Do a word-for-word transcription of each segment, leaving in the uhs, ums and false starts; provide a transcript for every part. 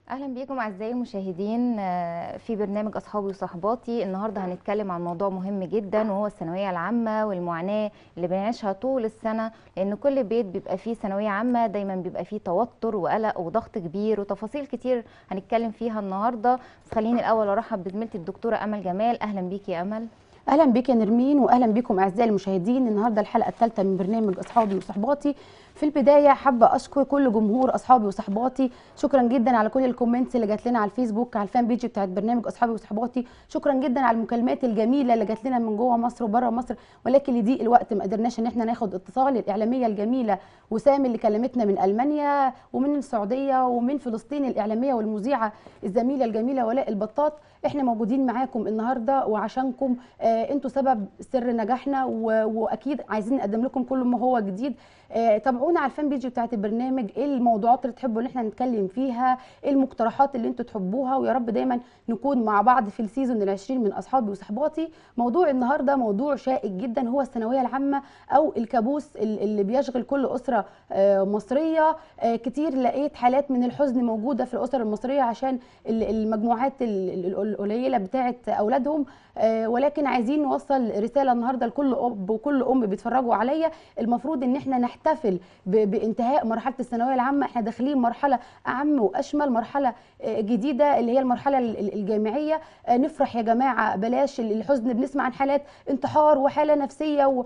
اهلا بيكم اعزائي المشاهدين في برنامج اصحابي وصحباتي. النهارده هنتكلم عن موضوع مهم جدا وهو الثانويه العامه والمعاناه اللي بنعيشها طول السنه، لان كل بيت بيبقى فيه ثانويه عامه دايما بيبقى فيه توتر وقلق وضغط كبير وتفاصيل كتير هنتكلم فيها النهارده. بس خليني الاول ارحب بزميلتي الدكتوره امل جمال. اهلا بيكي يا امل. اهلا بك يا نرمين، واهلا بكم اعزائي المشاهدين. النهارده الحلقه الثالثه من برنامج اصحابي وصحباتي. في البدايه حابه اشكر كل جمهور اصحابي وصحباتي، شكرا جدا على كل الكومنتس اللي جات لنا على الفيسبوك على الفان بيج بتاعت برنامج اصحابي وصحباتي، شكرا جدا على المكالمات الجميله اللي جات لنا من جوه مصر وبره مصر، ولكن لضيق الوقت ما قدرناش ان احنا ناخد اتصال. الاعلاميه الجميله وسام اللي كلمتنا من المانيا ومن السعوديه ومن فلسطين، الاعلاميه والمذيعه الزميله الجميله ولاء البطاط، احنا موجودين معاكم النهارده وعشانكم. آه انتوا سبب سر نجاحنا، واكيد عايزين نقدم لكم كل ما هو جديد. آه تابعونا على الفان بيج بتاعت البرنامج، ايه الموضوعات اللي تحبوا ان احنا نتكلم فيها، ايه المقترحات اللي انتوا تحبوها، ويا رب دايما نكون مع بعض في السيزون العشرين من اصحابي وصحباتي. موضوع النهارده موضوع شائك جدا، هو الثانويه العامه او الكابوس اللي بيشغل كل اسره آه مصريه. آه كتير لقيت حالات من الحزن موجوده في الاسر المصريه عشان المجموعات القليله بتاعه اولادهم، آه ولكن عايزين نوصل رساله النهارده لكل اب وكل ام بيتفرجوا عليا. المفروض ان احنا نحتفل بانتهاء مرحله الثانويه العامه، احنا داخلين مرحله اعم واشمل، مرحله آه جديده اللي هي المرحله الجامعيه. آه نفرح يا جماعه، بلاش الحزن. بنسمع عن حالات انتحار وحاله نفسيه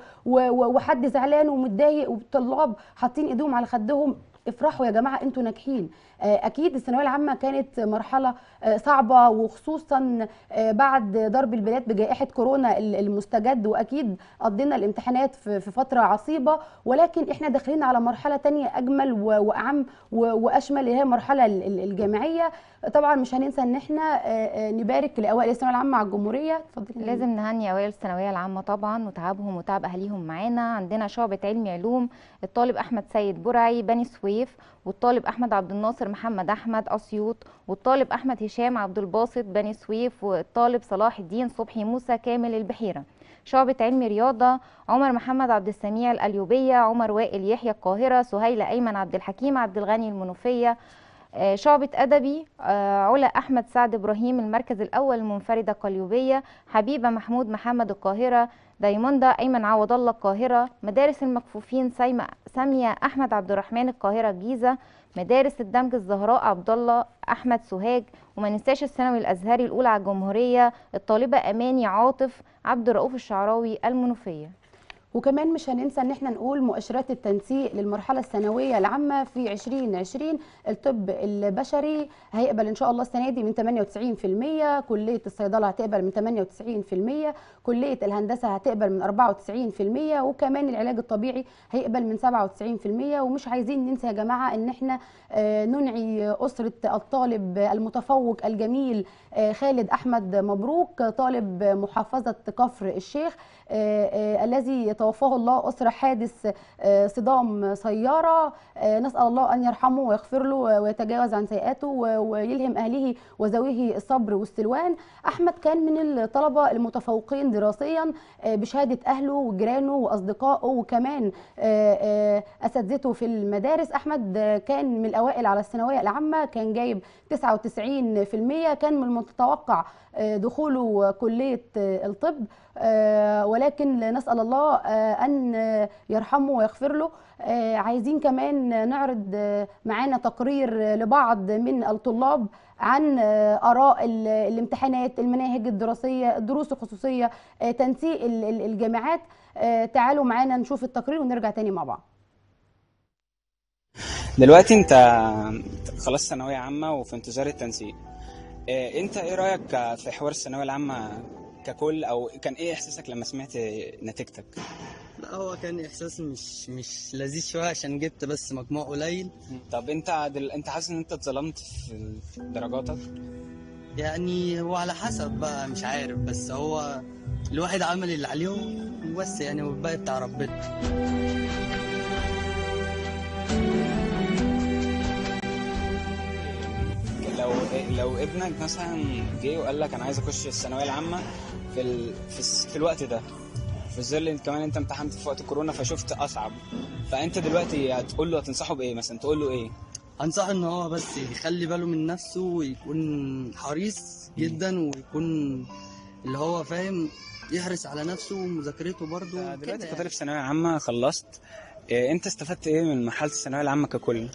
وحد زعلان ومتضايق والطلاب حاطين ايديهم على خدهم. افرحوا يا جماعه، انتوا ناجحين. اكيد الثانويه العامه كانت مرحله صعبه، وخصوصا بعد ضرب البلاد بجائحه كورونا المستجد، واكيد قضينا الامتحانات في فتره عصيبه، ولكن احنا داخلين على مرحله ثانيه اجمل واعم واشمل اللي هي المرحله الجامعيه. طبعا مش هننسى ان احنا نبارك لاوائل الثانويه العامه على الجمهوريه. اتفضلي. لازم نهني اوائل الثانويه العامه طبعا وتعبهم وتعب اهاليهم معانا. عندنا شعبه علمي علوم الطالب احمد سيد برعي بني سويف، والطالب احمد عبد الناصر محمد احمد اسيوط، والطالب احمد هشام عبد الباسط بني سويف، والطالب صلاح الدين صبحي موسى كامل البحيره. شعبة علمي رياضة عمر محمد عبد السميع القليوبية، عمر وائل يحيى القاهرة، سهيلة أيمن عبد الحكيم عبد الغني المنوفية. شعبة أدبي علا أحمد سعد إبراهيم المركز الأول المنفردة قليوبية، حبيبة محمود محمد القاهرة، دايموندا أيمن عوض الله القاهرة. مدارس المكفوفين سامية أحمد عبد الرحمن القاهرة الجيزة. مدارس الدمج الزهراء عبد الله أحمد سوهاج. وما ننساش الثانوي الأزهري الأولى على الجمهورية الطالبة أماني عاطف عبد الرؤوف الشعراوي المنوفية. وكمان مش هننسى ان احنا نقول مؤشرات التنسيق للمرحله الثانويه العامه في عشرين عشرين. الطب البشري هيقبل ان شاء الله السنه دي من ثمانية وتسعين في المية، كليه الصيدله هتقبل من ثمانية وتسعين في المية، كليه الهندسه هتقبل من أربعة وتسعين في المية، وكمان العلاج الطبيعي هيقبل من سبعة وتسعين في المية. ومش عايزين ننسى يا جماعه ان احنا ننعي اسره الطالب المتفوق الجميل خالد احمد مبروك، طالب محافظه كفر الشيخ الذي توفاه الله أسرى حادث صدام سيارة. نسأل الله أن يرحمه ويغفر له ويتجاوز عن سيئاته ويلهم أهله وذويه الصبر والسلوان. أحمد كان من الطلبة المتفوقين دراسيا بشهادة أهله وجيرانه وأصدقائه وكمان أساتذته في المدارس. أحمد كان من الأوائل على الثانوية العامة، كان جايب تسعة وتسعين في المية، كان من المتوقع دخوله كلية الطب، ولكن نسأل الله أن يرحمه ويغفر له. عايزين كمان نعرض معانا تقرير لبعض من الطلاب عن آراء الامتحانات، المناهج الدراسية، الدروس الخصوصية، تنسيق الجامعات. تعالوا معانا نشوف التقرير ونرجع تاني مع بعض. دلوقتي انت خلاص ثانوية عامة وفي انتظار التنسيق، انت ايه رأيك في حوار الثانوية العامة ككل، او كان ايه احساسك لما سمعت نتيجتك؟ لا، هو كان احساس مش مش لذيذ شويه عشان جبت بس مجموع قليل. طب انت دل... انت حاسس ان انت اتظلمت في درجاتك؟ يعني هو على حسب بقى، مش عارف، بس هو الواحد عمل اللي عليه وبس يعني، والباقي بتاع ربنا. لو لو ابنك مثلا جه وقال لك انا عايز اخش الثانويه العامه في ال... في, ال... في الوقت ده، في ظل كمان انت امتحنت في وقت كورونا فشفت اصعب، فانت دلوقتي هتقول له، هتنصحه بايه مثلا؟ تقول له ايه؟ انصح ان هو بس يخلي باله من نفسه ويكون حريص جدا، ويكون اللي هو فاهم يحرص على نفسه ومذاكرته برضه دلوقتي كده كطالب يعني. ثانويه عامه خلصت، إيه انت استفدت ايه من مرحله الثانويه العامه ككل؟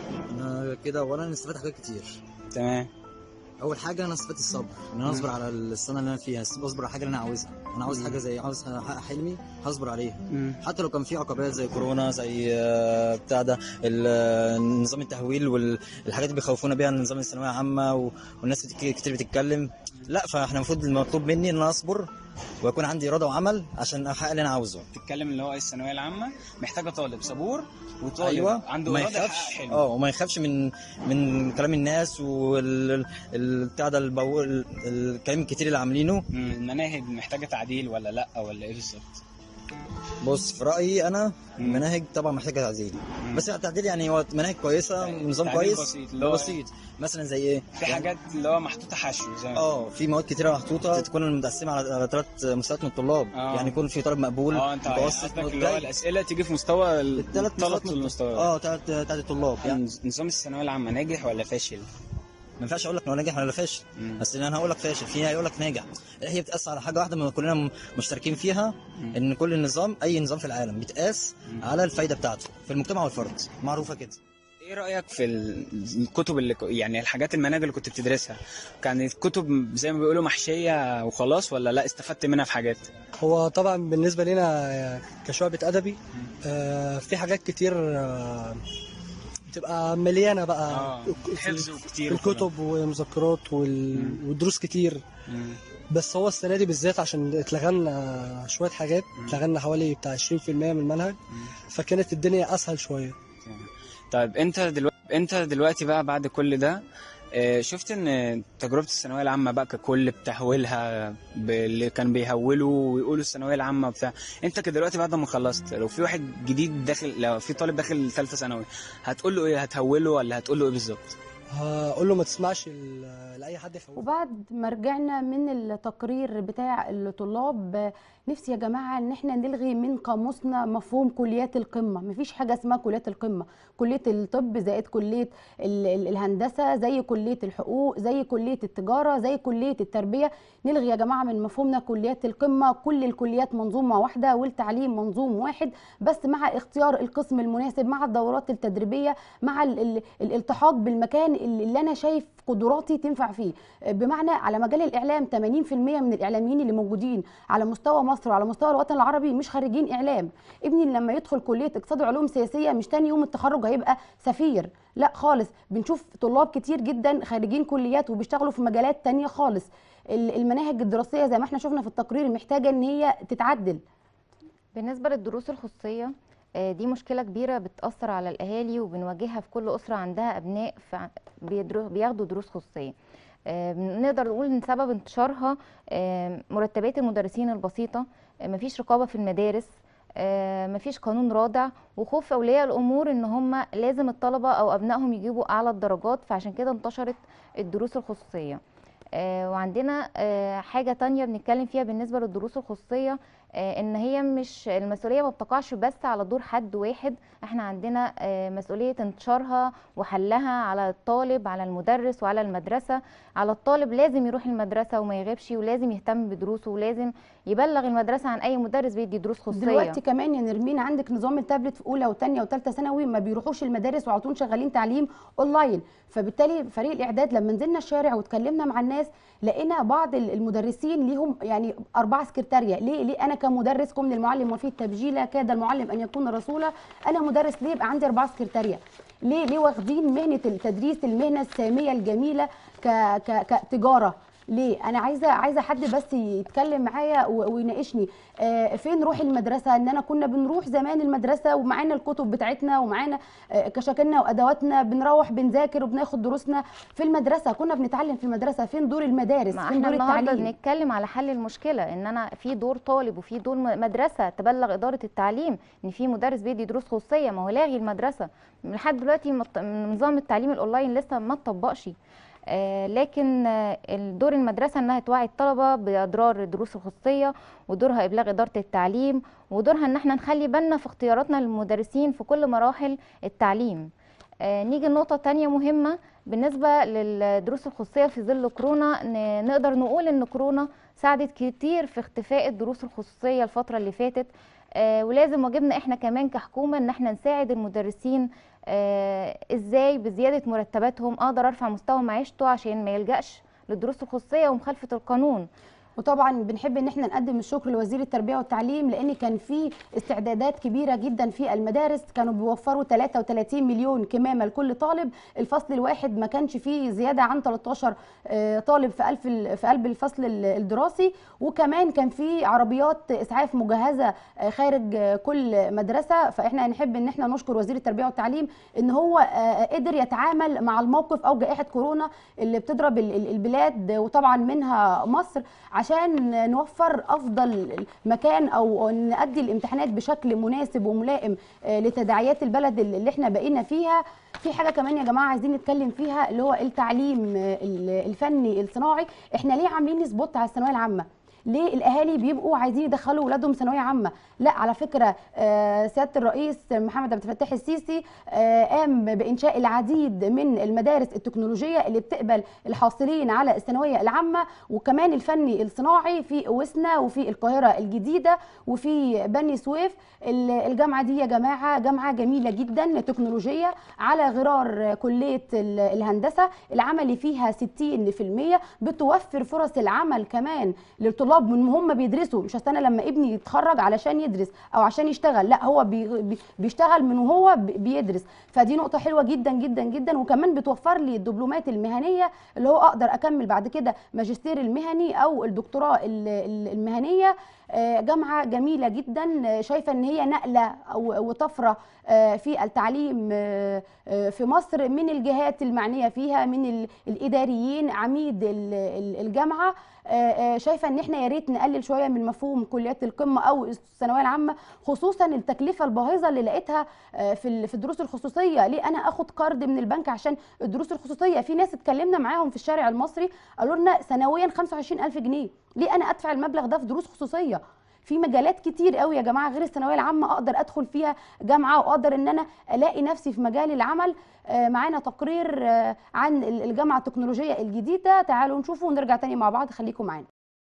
انا كده اولا استفدت حاجات كتير. تمام. اول حاجه انا استفدت الصبر، ان انا اصبر على السنه اللي انا فيها، اصبر على الحاجه اللي انا عاوزها. انا عاوز حاجه زي عاوز احقق حلمي، هصبر عليها مم. حتى لو كان في عقبات زي كورونا، زي آه، بتاع ده ال- آه، نظام التهويل والحاجات اللي بيخوفونا بيها، نظام الثانويه عامه و- والناس كتير كتير بتتكلم. لا، فاحنا المفروض المطلوب مني ان انا اصبر ويكون عندي اراده وعمل عشان احقق اللي انا عاوزه. تتكلم اللي هو ايه الثانويه العامه محتاجه طالب صبور وطالب ايوه، عنده وما اراده يحقق يخافش. حلمه. اه وما يخافش من من كلام الناس والبتاع ده البو- ال- الكلام الكتير اللي عاملينه. مم، المناهج محتاجه تعديل ولا لا ولا ايه بالظبط؟ بص، في رايي انا مم. المناهج طبعا محتاجه تعديل، مم. بس التعديل يعني هو مناهج كويسه، نظام تعديل كويس بسيط، اللي هو بسيط. مثلا زي ايه؟ في حاجات اللي هو محطوطه حشو زي ما اه في مواد كتيره محطوطه تكون متقسمه على على ثلاث مستويات من الطلاب. آه. يعني يكون في طالب مقبول، اه انت متوسط، قصدك اللي هو جيد. الاسئله تيجي في مستوى الثلاث الثلاث مستويات من المستويات. اه ثلاث ثلاث الطلاب يعني. نظام الثانويه العامه ناجح ولا فاشل؟ ما ينفعش اقول لك انه ناجح ولا فاشل، مم. بس انا هقول لك فاشل، في هيقول لك ناجح. هي بتقاس على حاجه واحده ما كلنا م- مشتركين فيها، مم. ان كل النظام، اي نظام في العالم بيتقاس مم. على الفايده بتاعته في المجتمع والفرد، معروفه كده. ايه رايك في ال- الكتب اللي ك- يعني الحاجات المناهج اللي كنت بتدرسها، كانت كتب زي ما بيقولوا محشيه وخلاص ولا لا استفدت منها في حاجات؟ هو طبعا بالنسبة لنا كشعبة أدبي آه، في حاجات كتير آه، بتبقى مليانة بقى اه في- حفظ وكتير الكتب ومذكرات وال- ودروس كتير. مم. بس هو السنة دي بالذات عشان اتلغلنا شوية حاجات، اتلغلنا حوالي بتاع عشرين في المية من المنهج، فكانت الدنيا أسهل شوية. طيب انت دلوقتي انت دلوقتي بقى بعد كل ده، آه، شفت ان تجربه الثانويه العامه بقى ككل بتهويلها ب- اللي كان بيهولوا ويقولوا الثانويه العامه بتاع، انت كده دلوقتي بعد ما خلصت لو في واحد جديد داخل، لو في طالب داخل ثالثه ثانوي هتقول له ايه؟ هتهوله ولا هتقول له ايه بالظبط؟ هقول له ما تسمعش ل- لأي حد يفوت. وبعد ما رجعنا من التقرير بتاع الطلاب، نفسي يا جماعه ان احنا نلغي من قاموسنا مفهوم كليات القمه. مفيش حاجه اسمها كليات القمه. كليه الطب زائد كليه ال- ال- الهندسه، زي كليه الحقوق، زي كليه التجاره، زي كليه التربيه. نلغي يا جماعه من مفهومنا كليات القمه. كل الكليات منظومه واحده والتعليم منظوم واحد، بس مع اختيار القسم المناسب، مع الدورات التدريبيه، مع ال ال الالتحاق بالمكان اللي اللي انا شايف قدراتي تنفع فيه. بمعنى على مجال الاعلام، ثمانين في المية من الاعلاميين اللي موجودين على مستوى مصر وعلى مستوى الوطن العربي مش خريجين اعلام. ابني لما يدخل كليه اقتصاد وعلوم سياسيه مش تاني يوم التخرج هيبقى سفير، لا خالص. بنشوف طلاب كتير جدا خارجين كليات وبيشتغلوا في مجالات تانية خالص. ال- المناهج الدراسيه زي ما احنا شفنا في التقرير محتاجه ان هي تتعدل. بالنسبة للدروس الخصوصية، آه، دي مشكلة كبيرة بتأثر على الأهالي وبنواجهها في كل أسرة عندها أبناء فع- بيدرو- بياخدوا دروس خصوصية. آه، نقدر نقول إن سبب انتشارها آه، مرتبات المدرسين البسيطة، آه، مفيش رقابة في المدارس، آه، مفيش قانون رادع، وخوف أولياء الأمور إن هم لازم الطلبة أو أبنائهم يجيبوا أعلى الدرجات، فعشان كده انتشرت الدروس الخصوصية. آه، وعندنا آه، حاجة تانية بنتكلم فيها بالنسبة للدروس الخصوصية، آه، ان هي مش المسؤولية ما بتقعش بس على دور حد واحد. احنا عندنا آه، مسؤولية انتشارها وحلها على الطالب، على المدرس، وعلى المدرسة. على الطالب لازم يروح المدرسة وما يغيبش، ولازم يهتم بدروسه، ولازم يبلغ المدرسة عن اي مدرس بيدي دروس خصوصية. دلوقتي كمان يا نرمين عندك نظام التابلت في اولى وثانيه وثالثه ثانوي، ما بيروحوش المدارس وعلى طول شغالين تعليم اونلاين. فبالتالي فريق الاعداد لما نزلنا الشارع واتكلمنا مع الناس لقينا بعض المدرسين ليهم يعني اربعه سكرتاريه. ليه ليه انا كمدرس كم من المعلم وفي التبجيله كاد المعلم ان يكون رسولا، انا مدرس ليه يبقى عندي اربعه سكرتاريه؟ ليه ليه واخدين مهنه التدريس المهنه الساميه الجميله ك ك كتجاره؟ ليه؟ انا عايزه عايزه حد بس يتكلم معايا و- ويناقشني. آه فين روح المدرسه؟ ان انا كنا بنروح زمان المدرسه ومعانا الكتب بتاعتنا ومعانا آه كشاكلنا وادواتنا، بنروح بنذاكر وبناخد دروسنا في المدرسه، كنا بنتعلم في المدرسه. فين دور المدارس؟ ما فين احنا دور النهارده التعليم؟ بنتكلم على حل المشكله، ان انا في دور طالب وفي دور م- مدرسه تبلغ اداره التعليم ان في مدرس بيدي دروس خصوصيه. ما هو لاغي المدرسه لحد دلوقتي، مط- نظام التعليم الاونلاين لسه ما اتطبقش. آه لكن آه دور المدرسه انها توعي الطلبه باضرار الدروس الخصوصيه، ودورها ابلاغ اداره التعليم، ودورها ان احنا نخلي بالنا في اختياراتنا للمدرسين في كل مراحل التعليم. آه، نيجي لنقطة تانية مهمة بالنسبة للدروس الخصوصية في ظل كورونا. ن- نقدر نقول ان كورونا ساعدت كتير في اختفاء الدروس الخصوصية الفترة اللي فاتت. آه، ولازم واجبنا احنا كمان كحكومة ان احنا نساعد المدرسين آه، ازاي بزيادة مرتباتهم اقدر ارفع مستوى معيشته عشان ما يلجأش للدروس الخصوصية ومخالفة القانون. وطبعا بنحب ان احنا نقدم الشكر لوزير التربيه والتعليم، لان كان في استعدادات كبيره جدا في المدارس، كانوا بيوفروا ثلاثة وثلاثين مليون كمامه لكل طالب. الفصل الواحد ما كانش فيه زياده عن ثلاثة عشر آه، طالب في ألف في قلب الفصل الدراسي، وكمان كان في عربيات اسعاف مجهزه آه، خارج آه، كل مدرسه. فاحنا نحب ان احنا نشكر وزير التربيه والتعليم ان هو آه، قدر يتعامل مع الموقف او جائحه كورونا اللي بتضرب ال- ال- البلاد وطبعا منها مصر، عشان نوفر افضل مكان او نأدي الامتحانات بشكل مناسب وملائم آه، لتداعيات البلد اللي احنا بقينا فيها. في حاجه كمان يا جماعه عايزين نتكلم فيها، اللي هو التعليم آه، الفني الصناعي. احنا ليه عاملين سبوت على الثانويه العامه؟ ليه الاهالي بيبقوا عايزين يدخلوا اولادهم ثانويه عامه؟ لا، على فكره آه، سياده الرئيس محمد عبد الفتاح السيسي آه، قام بانشاء العديد من المدارس التكنولوجيه اللي بتقبل الحاصلين على الثانويه العامه، وكمان الفني الصناعي في وسنا وفي القاهره الجديده وفي بني سويف. الجامعه دي يا جماعه جامعه جميله جدا تكنولوجيه على غرار كليه الهندسه، العملي فيها ستين في المية، بتوفر فرص العمل كمان للطلاب من هم بيدرسوا. مش هستنى لما ابني يتخرج علشان يدرس او عشان يشتغل، لا، هو بي بي بيشتغل من وهو بيدرس. فدي نقطه حلوه جدا جدا جدا، وكمان بتوفر لي الدبلومات المهنيه اللي هو اقدر اكمل بعد كده ماجستير المهني او الدكتوراه المهنيه. جامعه جميله جدا، شايفه ان هي نقله وطفره في التعليم في مصر من الجهات المعنيه فيها، من الاداريين، عميد الجامعه. شايفه ان احنا يا ريت نقلل شويه من مفهوم كليات القمه او الثانويه العامه، خصوصا التكلفه الباهظه اللي لقيتها في في الدروس الخصوصيه. ليه انا اخد قرض من البنك عشان الدروس الخصوصيه؟ في ناس اتكلمنا معاهم في الشارع المصري قالوا لنا سنويا خمسة وعشرين ألف جنيه، ليه انا ادفع المبلغ ده في دروس خصوصيه؟ في مجالات كتير قوي يا جماعه غير الثانويه العامه اقدر ادخل فيها جامعه، واقدر ان انا الاقي نفسي في مجال العمل. معانا تقرير عن الجامعه التكنولوجيه الجديده، تعالوا نشوفه ونرجع تاني مع بعض، خليكم معانا.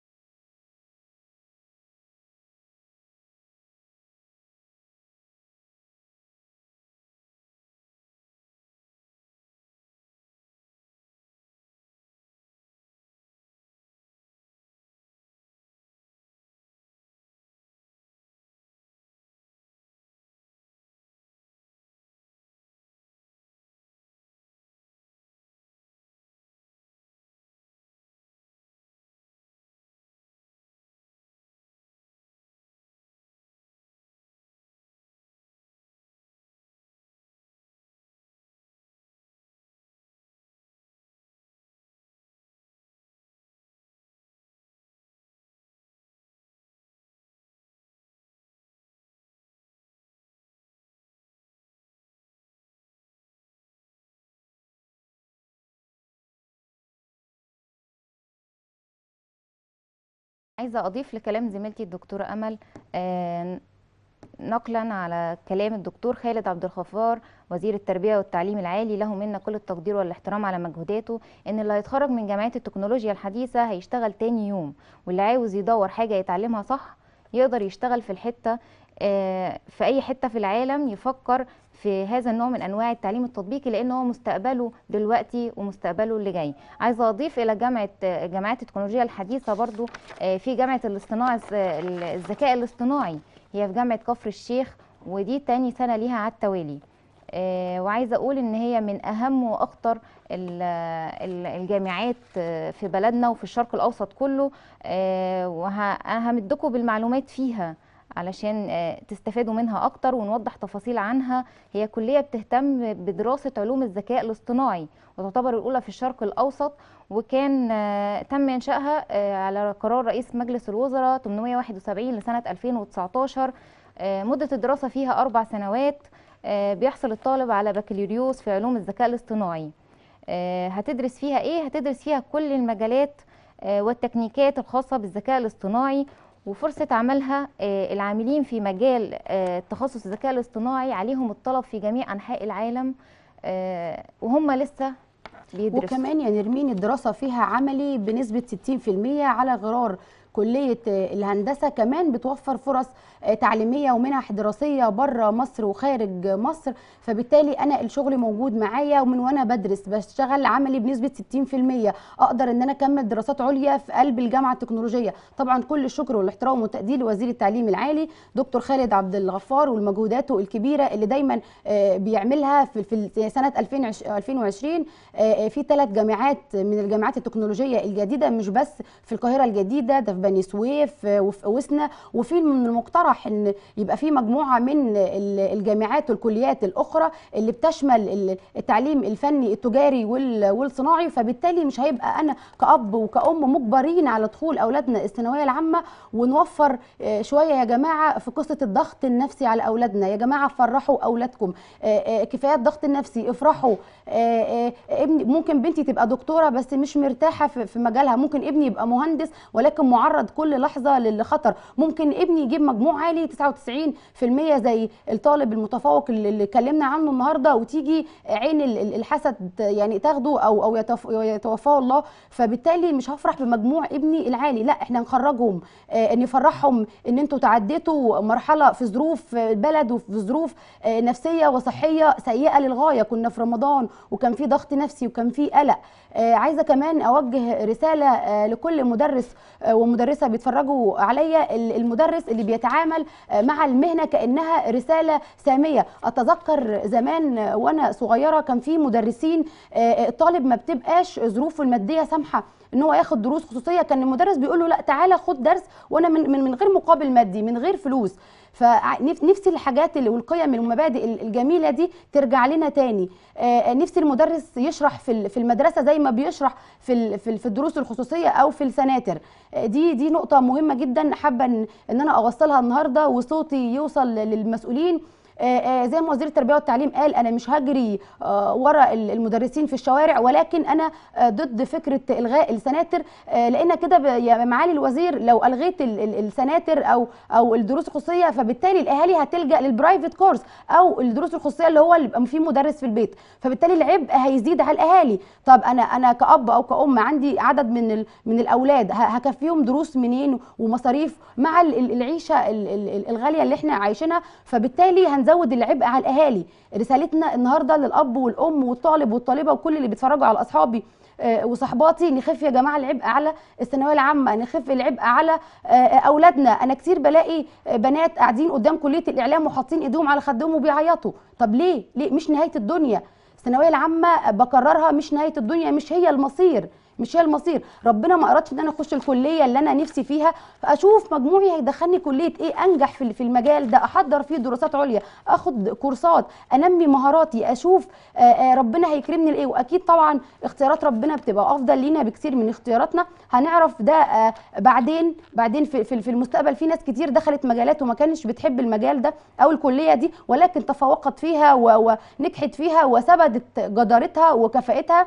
عايزه اضيف لكلام زميلتي الدكتوره امل آه، نقلا على كلام الدكتور خالد عبد الغفار وزير التربيه والتعليم العالي، له منا كل التقدير والاحترام على مجهوداته، ان اللي هيتخرج من جامعات التكنولوجيا الحديثه هيشتغل تاني يوم، واللي عاوز يدور حاجه يتعلمها صح يقدر يشتغل في الحته آه، في اي حته في العالم، يفكر في هذا النوع من انواع التعليم التطبيقي، لان هو مستقبله دلوقتي ومستقبله اللي جاي. عايزه اضيف الى جامعه جامعات التكنولوجيا الحديثه برضو آه، في جامعه الاصطناع الذكاء الاصطناعي، هي في جامعه كفر الشيخ، ودي تاني سنه ليها على التوالي. آه، وعايزه اقول ان هي من اهم واخطر الجامعات في بلدنا وفي الشرق الاوسط كله، آه، وهمدكم بالمعلومات فيها علشان تستفادوا منها اكتر ونوضح تفاصيل عنها. هي كليه بتهتم بدراسه علوم الذكاء الاصطناعي وتعتبر الاولى في الشرق الاوسط، وكان تم انشائها على قرار رئيس مجلس الوزراء ثمانمائة وواحد وسبعين لسنه ألفين وتسعتاشر. مده الدراسه فيها اربع سنوات، بيحصل الطالب على بكالوريوس في علوم الذكاء الاصطناعي. هتدرس فيها ايه؟ هتدرس فيها كل المجالات والتكنيكات الخاصه بالذكاء الاصطناعي، وفرصة عملها العاملين في مجال تخصص الذكاء الاصطناعي عليهم الطلب في جميع أنحاء العالم. آه، وهم لسه بيدرسوا. وكمان يا نرمين الدراسه فيها عملي بنسبه ستين في المية على غرار كليه الهندسه، كمان بتوفر فرص تعليميه ومنح دراسيه بره مصر وخارج مصر، فبالتالي انا الشغل موجود معايا ومن وانا بدرس بشتغل عملي بنسبه ستين في المية، اقدر ان انا اكمل دراسات عليا في قلب الجامعه التكنولوجيه. طبعا كل الشكر والاحترام والتقدير لوزير التعليم العالي دكتور خالد عبد الغفار والمجهودات الكبيره اللي دايما بيعملها في في سنه ألفين وعشرين في ثلاث جامعات من الجامعات التكنولوجيه الجديده، مش بس في القاهره الجديده، ده في بني سويف وفي وسنا، وفي من المقترح ان يبقى في مجموعه من الجامعات والكليات الاخرى اللي بتشمل التعليم الفني التجاري والصناعي، فبالتالي مش هيبقى انا كأب وكأم مجبرين على دخول اولادنا الثانويه العامه، ونوفر شويه يا جماعه في قصه الضغط النفسي على اولادنا. يا جماعه فرحوا اولادكم، كفايه الضغط النفسي، افرحوا. ابني ممكن بنتي تبقى دكتوره بس مش مرتاحه في مجالها، ممكن ابني يبقى مهندس ولكن معرض كل لحظه للخطر، ممكن ابني يجيب مجموع عالي تسعة وتسعين في المية زي الطالب المتفوق اللي اتكلمنا عنه النهارده، وتيجي عين الحسد يعني تاخده او او يتوفاه الله، فبالتالي مش هفرح بمجموع ابني العالي. لا، احنا نخرجهم، آه نفرحهم ان انتوا تعديتوا مرحله في ظروف البلد وفي ظروف آه نفسيه وصحيه سيئه للغايه، كنا في رمضان وكان في ضغط نفسي وكان في قلق. آه عايزه كمان اوجه رساله آه لكل مدرس آه ومدرسه بيتفرجوا عليا، المدرس اللي بيتعامل آه مع المهنه كانها رساله ساميه. اتذكر زمان وانا صغيره كان في مدرسين آه الطالب ما بتبقاش ظروفه الماديه سامحه ان هو ياخد دروس خصوصيه، كان المدرس بيقول له لا تعالى خد درس وانا من من غير مقابل مادي، من غير فلوس. فنفسي الحاجات والقيم والمبادئ الجميله دي ترجع لنا تاني. نفسي المدرس يشرح في في المدرسه زي ما بيشرح في في الدروس الخصوصيه او في السناتر. دي دي نقطه مهمه جدا حابه ان انا اوصلها النهارده وصوتي يوصل للمسؤولين. زي ما وزير التربيه والتعليم قال انا مش هجري ورا المدرسين في الشوارع، ولكن انا ضد فكره الغاء السناتر، لان كده يا معالي الوزير لو الغيت السناتر او او الدروس الخصوصيه فبالتالي الاهالي هتلجا للبرايفت كورس او الدروس الخصوصيه اللي هو اللي يبقى فيه مدرس في البيت، فبالتالي العبء هيزيد على الاهالي. طب انا انا كأب او كأم عندي عدد من من الاولاد هكفيهم دروس منين ومصاريف مع العيشه الغاليه اللي احنا عايشينها، فبالتالي هنزود زود العبء على الاهالي. رسالتنا النهارده للاب والام والطالب والطالبه وكل اللي بيتفرجوا على اصحابي وصحباتي، نخف يا جماعه العبء على الثانويه العامه، نخف العبء على اولادنا. انا كتير بلاقي بنات قاعدين قدام كليه الاعلام وحاطين ايديهم على خدهم وبيعيطوا. طب ليه؟ ليه؟ مش نهايه الدنيا. الثانويه العامه بكررها مش نهايه الدنيا، مش هي المصير، مش هي المصير. ربنا ما ارادش ان انا اخش الكليه اللي انا نفسي فيها، فاشوف مجموعي هيدخلني كليه ايه، انجح في في المجال ده، احضر فيه دراسات عليا، اخد كورسات، انمي مهاراتي، اشوف آآ آآ ربنا هيكرمني لايه. واكيد طبعا اختيارات ربنا بتبقى افضل لينا بكثير من اختياراتنا، هنعرف ده بعدين بعدين في في المستقبل. في ناس كتير دخلت مجالات وما كانش بتحب المجال ده او الكليه دي، ولكن تفوقت فيها ونجحت فيها وثبتت جدارتها وكفاءتها.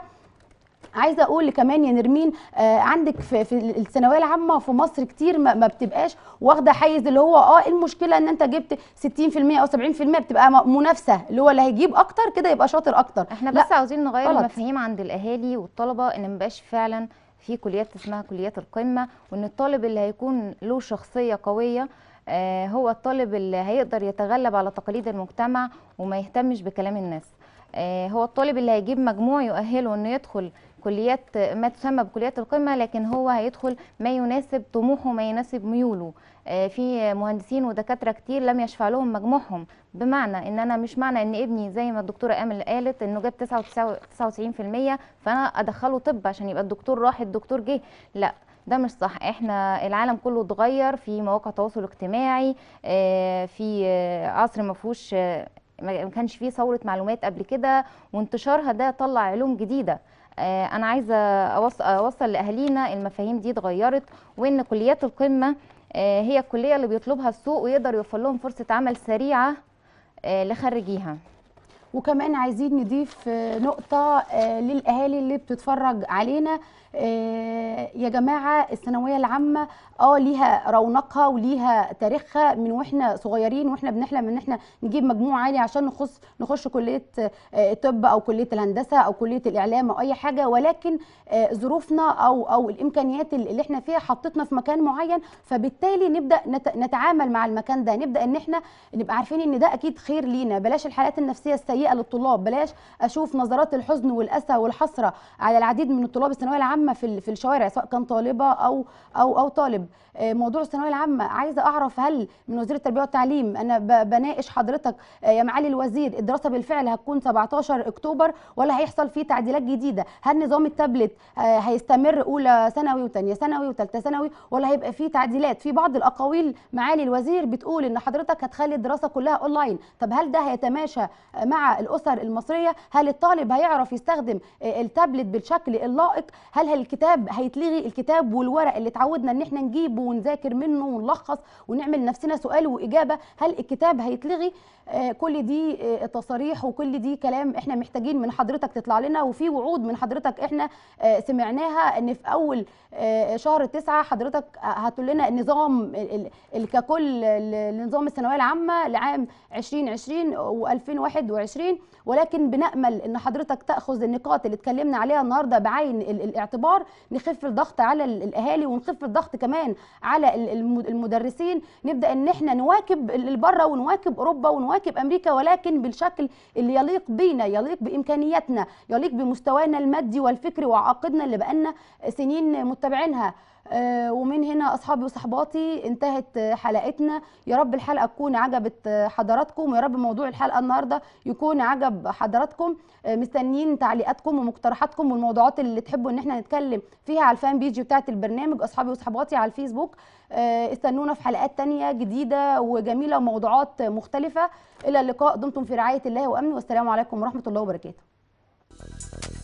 عايزه اقول كمان يا نرمين آه عندك في, في الثانويه العامه في مصر كتير ما, ما بتبقاش واخده حيز اللي هو اه المشكله ان انت جبت ستين في المية او سبعين في المية، بتبقى منافسه اللي هو اللي هيجيب اكتر كده يبقى شاطر اكتر. احنا بس عاوزين نغير المفاهيم عند الاهالي والطلبه، ان ما بقاش فعلا في كليات اسمها كليات القمه، وان الطالب اللي هيكون له شخصيه قويه آه هو الطالب اللي هيقدر يتغلب على تقاليد المجتمع وما يهتمش بكلام الناس. آه هو الطالب اللي هيجيب مجموع يؤهله انه يدخل كليات ما تسمى بكليات القمه، لكن هو هيدخل ما يناسب طموحه وما يناسب ميوله. آه في مهندسين ودكاتره كتير لم يشفع لهم مجموعهم، بمعنى ان انا مش معنى ان ابني زي ما الدكتوره امل قالت انه جاب تسعة وتسعين في المية فانا ادخله طب عشان يبقى الدكتور راح الدكتور جه، لا ده مش صح. احنا العالم كله اتغير، في مواقع التواصل الاجتماعي، آه في آه عصر ما فيهوش آه ما كانش فيه ثوره معلومات قبل كده، وانتشارها ده طلع علوم جديده. آه انا عايزه اوصل, أوصل لاهالينا المفاهيم دي اتغيرت، وان كليات القمه آه هي الكليه اللي بيطلبها السوق ويقدر يوفر لهم فرصه عمل سريعه آه لخريجيها. وكمان عايزين نضيف نقطة للأهالي اللي بتتفرج علينا. يا جماعة الثانوية العامة اه ليها رونقها وليها تاريخها من واحنا صغيرين، واحنا بنحلم ان احنا نجيب مجموع عالي عشان نخش نخش كلية طب او كلية الهندسة او كلية الاعلام او اي حاجة، ولكن ظروفنا او او الامكانيات اللي احنا فيها حطتنا في مكان معين، فبالتالي نبدا نتعامل مع المكان ده، نبدا ان احنا نبقى عارفين ان ده اكيد خير لينا. بلاش الحالات النفسيه السيئه للطلاب، بلاش اشوف نظرات الحزن والاسى والحسره على العديد من الطلاب الثانويه العامه في في الشوارع، سواء كان طالبه او او او طالب. موضوع الثانويه العامه عايزه اعرف هل من وزير التربيه والتعليم، انا بناقش حضرتك يا معالي الوزير، الدراسه بالفعل هتكون سبعتاشر اكتوبر ولا هيحصل فيه تعديلات جديده؟ هل نظام التابلت هيستمر اولى ثانوي وثانيه ثانوي وثالثه ثانوي ولا هيبقى فيه تعديلات؟ في بعض الاقاويل معالي الوزير بتقول ان حضرتك هتخلي الدراسه كلها اونلاين. طب هل ده هيتماشى مع الاسر المصريه؟ هل الطالب هيعرف يستخدم التابلت بالشكل اللائق؟ هل الكتاب هيتلغي، الكتاب والورق اللي اتعودنا ان احنا نجيبه ونذاكر منه ونلخص ونعمل نفسنا سؤال واجابه، هل الكتاب هيتلغي؟ آه كل دي آه تصاريح وكل دي كلام احنا محتاجين من حضرتك تطلع لنا، وفي وعود من حضرتك احنا آه سمعناها ان في اول آه شهر تسعة حضرتك هتقول لنا النظام ككل لنظام الثانويه العامه لعام عشرين عشرين وألفين وواحد وعشرين، ولكن بنامل ان حضرتك تاخذ النقاط اللي اتكلمنا عليها النهارده بعين الاعتبار، نخف الضغط على الاهالي ونخف الضغط كمان على المدرسين، نبدا ان احنا نواكب اللي بره ونواكب اوروبا ونواكب امريكا، ولكن بالشكل اللي يليق بينا، يليق بامكانياتنا، يليق بمستوانا المادي والفكري وعقدنا اللي بقالنا سنين متابعينها. آه ومن هنا اصحابي وصحباتي انتهت حلقتنا. يا رب الحلقه تكون عجبت حضراتكم، ويا رب موضوع الحلقه النهارده يكون عجب حضراتكم. آه مستنيين تعليقاتكم ومقترحاتكم والموضوعات اللي تحبوا ان احنا نتكلم فيها على الفان بيج بتاعه البرنامج اصحابي وصحباتي على الفيسبوك. آه استنونا في حلقات تانية جديده وجميله وموضوعات مختلفه. الى اللقاء، دمتم في رعايه الله وامنه، والسلام عليكم ورحمه الله وبركاته.